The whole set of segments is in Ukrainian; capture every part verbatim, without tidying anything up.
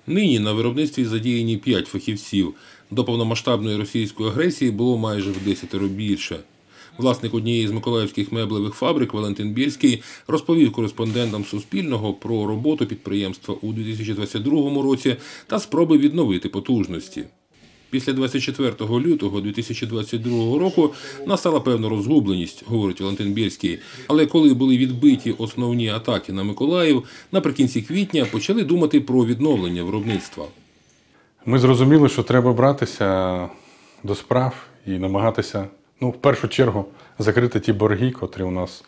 Нині на виробництві задіяні п'ять фахівців. До повномасштабної російської агресії було майже в десятеро більше. Власник однієї з миколаївських меблевих фабрик Валентин Бєльський розповів кореспондентам Суспільного про роботу підприємства у дві тисячі двадцять другому році та спроби відновити потужності. Після двадцять четвертого лютого дві тисячі двадцять другого року настала певна розгубленість, говорить Валентин Бєльський. Але коли були відбиті основні атаки на Миколаїв, наприкінці квітня почали думати про відновлення виробництва. Ми зрозуміли, що треба братися до справ і намагатися, ну, в першу чергу, закрити ті борги, котрі у нас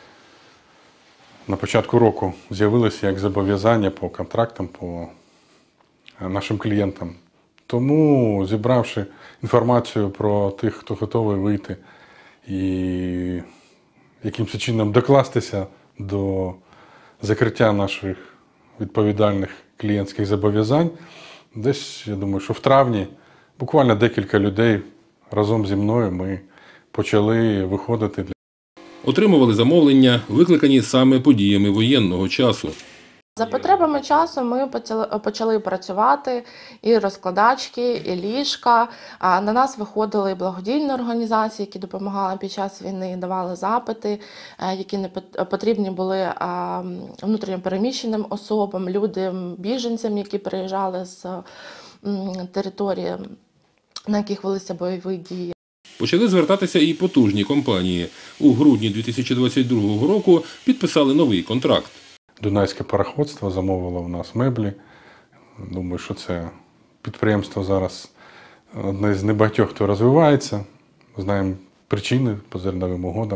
на початку року з'явилися як зобов'язання по контрактам, по нашим клієнтам. Тому, зібравши інформацію про тих, хто готовий вийти і якимось чином докластися до закриття наших відповідальних клієнтських зобов'язань, десь, я думаю, що в травні буквально декілька людей разом зі мною ми почали виходити. Отримували замовлення, викликані саме подіями воєнного часу. За потребами часу ми почали працювати і розкладачки, і ліжка. На нас виходили благодійні організації, які допомагали під час війни, давали запити, які не потрібні були внутрішньопереміщеним особам, людям, біженцям, які приїжджали з території, на яких велися бойові дії. Почали звертатися і потужні компанії. У грудні дві тисячі двадцять другого року підписали новий контракт. Дунайське пароходство замовило у нас меблі. Думаю, що це підприємство зараз одне з небагатьох, хто розвивається. Знаємо причини по зерновим угодам.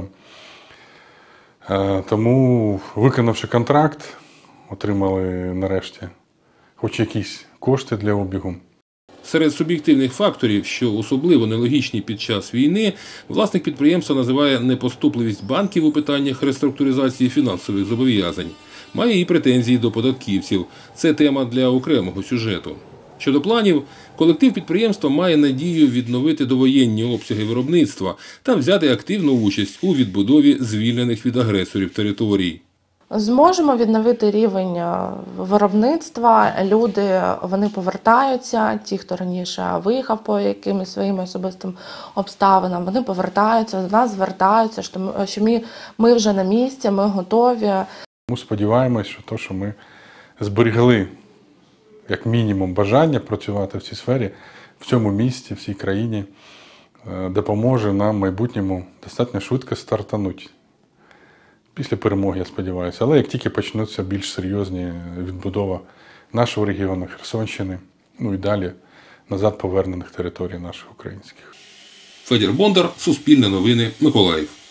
Тому, виконавши контракт, отримали нарешті хоч якісь кошти для обігу. Серед суб'єктивних факторів, що особливо нелогічні під час війни, власник підприємства називає непоступливість банків у питаннях реструктуризації фінансових зобов'язань. Має і претензії до податківців. Це тема для окремого сюжету. Щодо планів, колектив підприємства має надію відновити довоєнні обсяги виробництва та взяти активну участь у відбудові звільнених від агресорів територій. Зможемо відновити рівень виробництва, люди, вони повертаються, ті, хто раніше виїхав по якимось своїм особистим обставинам, вони повертаються, до нас звертаються, що ми, ми вже на місці, ми готові. Ми сподіваємось, що те, що ми зберегли, як мінімум, бажання працювати в цій сфері, в цьому місті, в цій країні, допоможе нам в майбутньому достатньо швидко стартанути. Після перемоги, я сподіваюся. Але як тільки почнуться більш серйозні відбудова нашого регіону, Херсонщини, ну і далі назад повернених територій наших українських. Федір Бондар, Суспільне новини, Миколаїв.